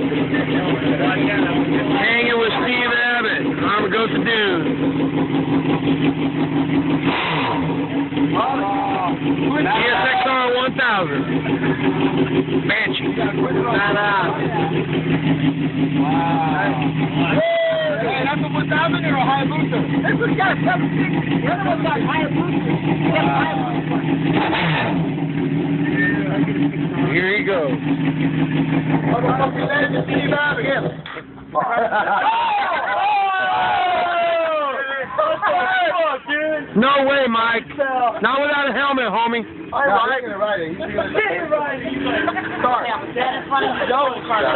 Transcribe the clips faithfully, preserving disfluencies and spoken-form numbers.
Hanging with Steve Abbott. Amargos the dude. G S X R one thousand. Banshee. Wow. Hey, that's a one thousand or a high booster? This one's got a seven sixty. The other one's got higher booster. Here he goes. Motherfucking legend, Steve Abbott. Here. No way, Mike. Not without a helmet, homie. I'm not going to ride it. He's going to ride it. Start. That's funny. Don't start.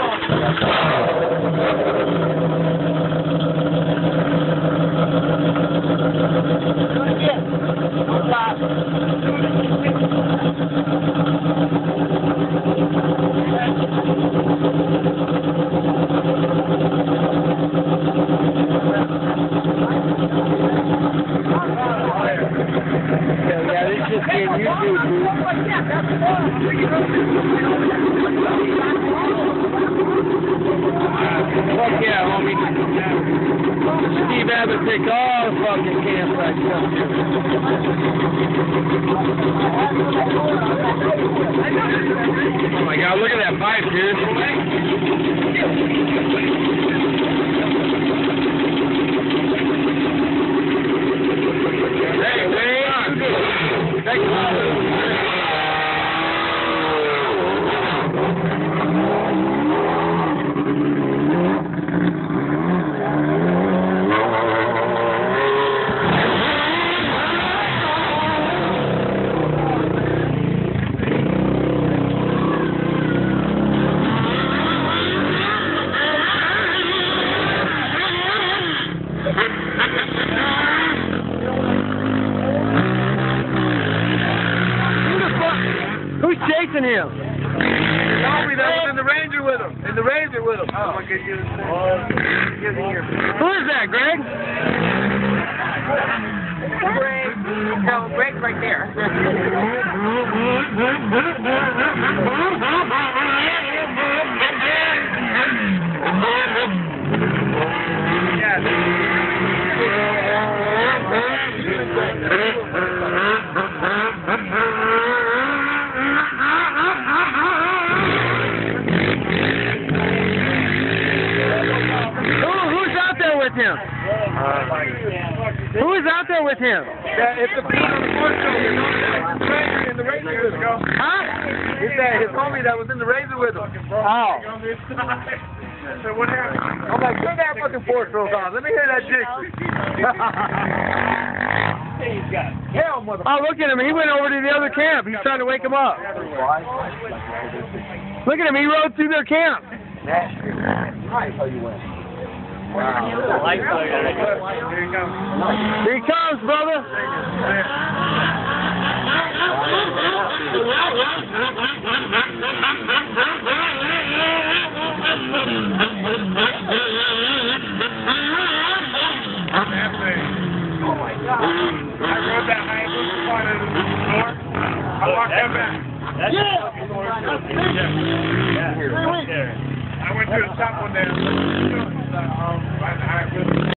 Yeah, this just getting YouTube, dude. Fuck yeah, homie. Steve Abbott take all the fucking campsites. Oh my God, look at that pipe, dude. Hey, wait. Thank you. Who's chasing him? Tommy, that was in the Ranger with him. In the Ranger with him. Oh. Who is that, Greg? Greg. No, Greg's right there. Him? Uh, Who is out there with him? Yeah, it's the people on the fourth show, you know, in the Razor with him. Huh? It's that his homie that was in the Razor with him. Oh. So what happened? I'm like, turn that fucking fourth stroke on. Let me hear that Dixie. Hell, motherfucker. Oh, look at him. He went over to the other camp. He's trying to wake him up. Look at him. He rode through their camp. Right, how you went. Wow. Here he comes, brother. Oh my God. I rode that high boost part of the door. I walked that back. Yeah. Yeah. I went to the top one there. Um, I, I